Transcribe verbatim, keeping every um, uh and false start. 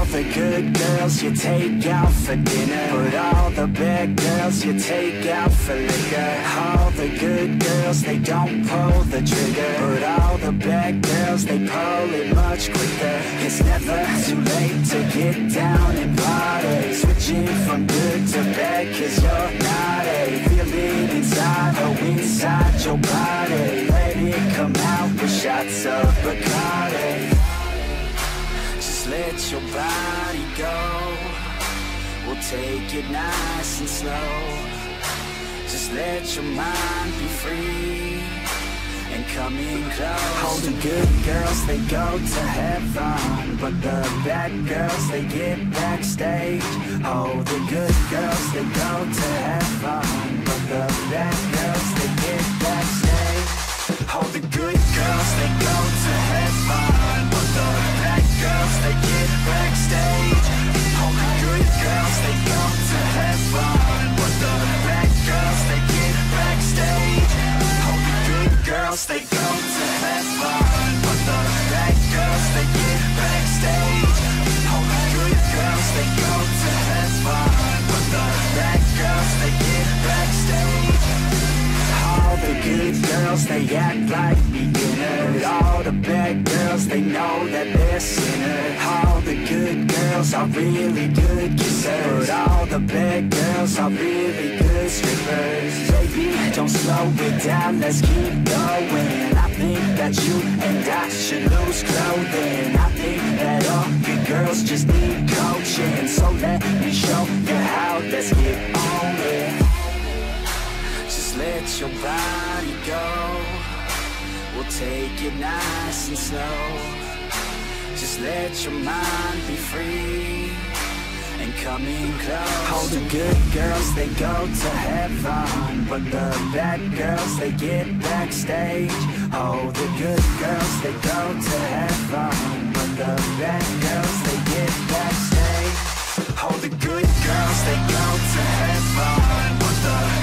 the good girls you take out for dinner, but all the bad girls you take out for liquor. All the good girls, they don't pull the trigger, but all the bad girls, they pull it much quicker. It's never too late to get down and party, switching from good to bad, cause you're naughty. Feel it inside, oh inside your body, let it come out with shots of Bacardi. Just let your body go, we'll take it nice and slow. Just let your mind be free and come in close. All the good girls, they go to heaven, but the bad girls, they get backstage. Oh, the good girls, they go to heaven, but the bad girls, they get backstage. All the good girls, they go to heaven, but the bad girls, they get backstage. All the good girls, they go to heaven, but the bad girls, they get backstage. All the good girls, they go to heaven, but the bad girls, they get backstage. All the good girls, they go to heaven, but the bad girls, they get backstage. All the good girls, they act like beginners. All the bad girls, they know that they're sinners. All the good girls are really good kissers, but all the bad girls are really good strippers. Baby, don't slow it down, let's keep going. I think that you and I should lose clothing. I think that all good girls just need coaching, so let me show you how, let's get on it. Just let your body go, we'll take it nice and slow. Just let your mind be free and come in close. All the good girls, they go to heaven, but the bad girls, they get backstage. Oh, the good girls, they go to heaven, but the bad girls, they get backstage. All the good girls, they go to heaven, but the